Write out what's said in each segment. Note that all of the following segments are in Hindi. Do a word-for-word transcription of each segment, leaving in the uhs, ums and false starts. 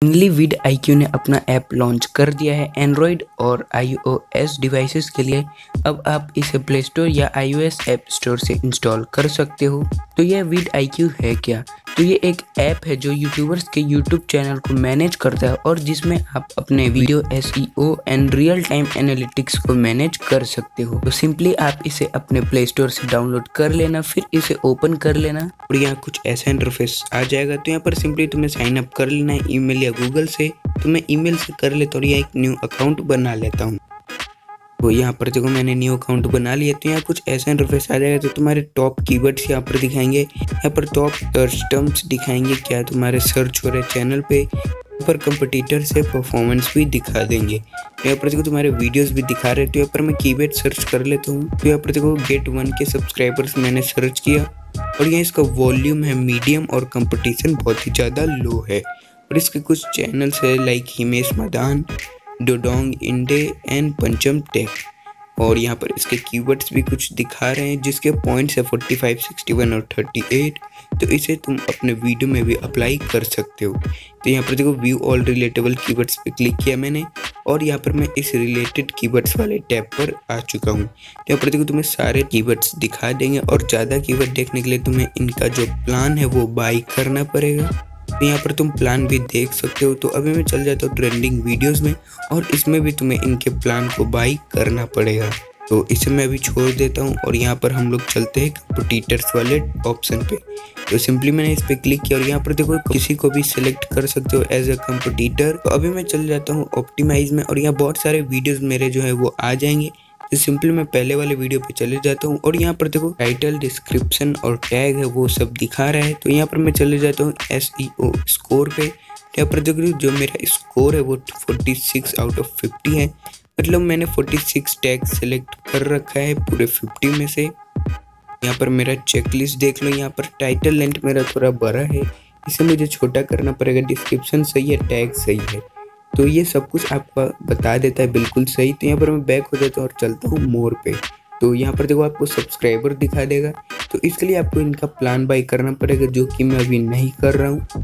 फाइनली विड आई क्यू ने अपना ऐप लॉन्च कर दिया है एंड्रॉयड और आईओएस डिवाइसेस के लिए। अब आप इसे प्ले स्टोर या आईओएस ऐप स्टोर से इंस्टॉल कर सकते हो। तो यह विड आई क्यू है क्या? तो ये एक ऐप है जो यूट्यूबर्स के यूट्यूब चैनल को मैनेज करता है और जिसमें आप अपने video SEO and real time analytics को मैनेज कर सकते हो। तो सिंपली आप इसे अपने प्ले स्टोर से डाउनलोड कर लेना, फिर इसे ओपन कर लेना और यहाँ कुछ ऐसा इंटरफेस आ जाएगा। तो यहाँ पर सिंपली तुम्हें साइन अप कर लेना है ईमेल या गूगल से। तो मैं ईमेल से कर लेता हूँ, एक न्यू अकाउंट बना लेता हूँ। तो यहाँ पर देखो मैंने न्यू अकाउंट बना लिया। तो यहाँ कुछ ऐसा इंटरफेस आ जाएगा। तो तुम्हारे टॉप कीवर्ड्स यहाँ पर दिखाएंगे, यहाँ पर टॉप सर्च टर्म्स दिखाएंगे, क्या तुम्हारे सर्च हो रहे चैनल पे। यहाँ पर कंपटीटर से परफॉर्मेंस भी दिखा देंगे। तो यहाँ पर देखो तुम्हारे वीडियोस भी दिखा रहे हैं। तो यहाँ पर मैं कीवर्ड सर्च कर लेता हूँ। तो यहाँ पर देखो गेट वन के सब्सक्राइबर्स मैंने सर्च किया और यहाँ इसका वॉल्यूम है मीडियम और कंपटीशन बहुत ही ज़्यादा लो है। और इसके कुछ चैनल्स है like Himesh Madan, Dodong Inday and Pancham tech. और यहाँ पर इसके कीवर्ड्स भी कुछ दिखा रहे हैं जिसके पॉइंट्स है पैंतालीस, इकसठ और अड़तीस। तो इसे तुम अपने वीडियो में भी अप्लाई कर सकते हो। तो यहाँ पर देखो व्यू ऑल रिलेटेबल कीवर्ड्स पे क्लिक किया मैंने और यहाँ पर मैं इस रिलेटेड कीवर्ड्स वाले टैब पर आ चुका हूँ। तो यहाँ पर देखो तुम्हें सारे कीवर्ड्स दिखा देंगे और ज़्यादा कीवर्ड देखने के लिए तुम्हें इनका जो प्लान है वो बाई करना पड़ेगा। तो यहाँ पर तुम प्लान भी देख सकते हो। तो अभी मैं चल जाता हूँ ट्रेंडिंग वीडियोस में और इसमें भी तुम्हें इनके प्लान को बाई करना पड़ेगा। तो इसे मैं अभी छोड़ देता हूँ और यहाँ पर हम लोग चलते हैं कंपटीटर्स वाले ऑप्शन पे। तो सिंपली मैंने इस पर क्लिक किया और यहाँ पर देखो किसी को भी सिलेक्ट कर सकते हो एज अ कंपटीटर। तो अभी मैं चल जाता हूँ ऑप्टिमाइज में और यहाँ बहुत सारे वीडियोस मेरे जो है वो आ जाएंगे। तो सिंपली मैं पहले वाले वीडियो पे चले जाता हूँ और यहाँ पर देखो टाइटल, डिस्क्रिप्शन और टैग है वो सब दिखा रहा है। तो यहाँ पर मैं चले जाता हूँ एसईओ स्कोर पे। यहाँ पर देखो जो मेरा स्कोर है वो छियालीस आउट ऑफ पचास है, मतलब मैंने छियालीस टैग सेलेक्ट कर रखा है पूरे पचास में से। यहाँ पर मेरा चेकलिस्ट देख लो। यहाँ पर टाइटल लेंथ मेरा थोड़ा बड़ा है, इसे मुझे छोटा करना पड़ेगा। डिस्क्रिप्शन सही है, टैग सही है, तो ये सब कुछ आपका बता देता है बिल्कुल सही। तो यहाँ पर मैं बैक हो जाता हूँ और चलता हूँ मोर पे। तो यहाँ पर देखो आपको सब्सक्राइबर दिखा देगा। तो इसके लिए आपको इनका प्लान बाई करना पड़ेगा जो कि मैं अभी नहीं कर रहा हूँ।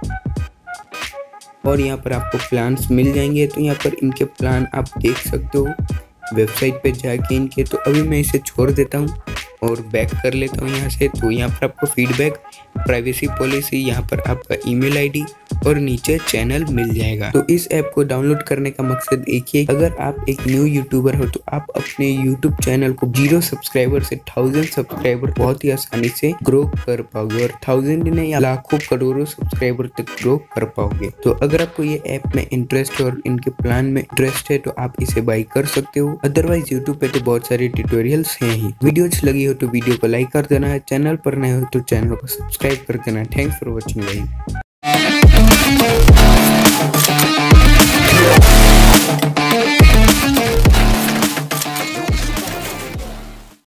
और यहाँ पर आपको प्लान्स मिल जाएंगे। तो यहाँ पर इनके प्लान आप देख सकते हो वेबसाइट पे जाके इनके। तो अभी मैं इसे छोड़ देता हूँ और बैक कर लेता हूँ यहाँ से। तो यहाँ पर आपको फीडबैक, प्राइवेसी पॉलिसी, यहाँ पर आपका ईमेल आईडी और नीचे चैनल मिल जाएगा। तो इस ऐप को डाउनलोड करने का मकसद एक ही है, अगर आप एक न्यू यूट्यूबर हो तो आप अपने यूट्यूब चैनल को जीरो सब्सक्राइबर से थाउजेंड सब्सक्राइबर बहुत ही आसानी से ग्रो कर पाओगे और थाउजेंड ने या लाखों करोड़ों सब्सक्राइबर तक ग्रो कर पाओगे। तो अगर आपको ये ऐप में इंटरेस्ट और इनके प्लान में इंटरेस्ट है तो आप इसे बाई कर सकते हो। अदरवाइज यूट्यूब पे तो बहुत सारे ट्यूटोरियल्स हैं ही। वीडियो अच्छी लगी हो तो वीडियो को लाइक कर देना है, चैनल पर नए हो तो चैनल को सब्सक्राइब कर देना। Thanks for watching guys.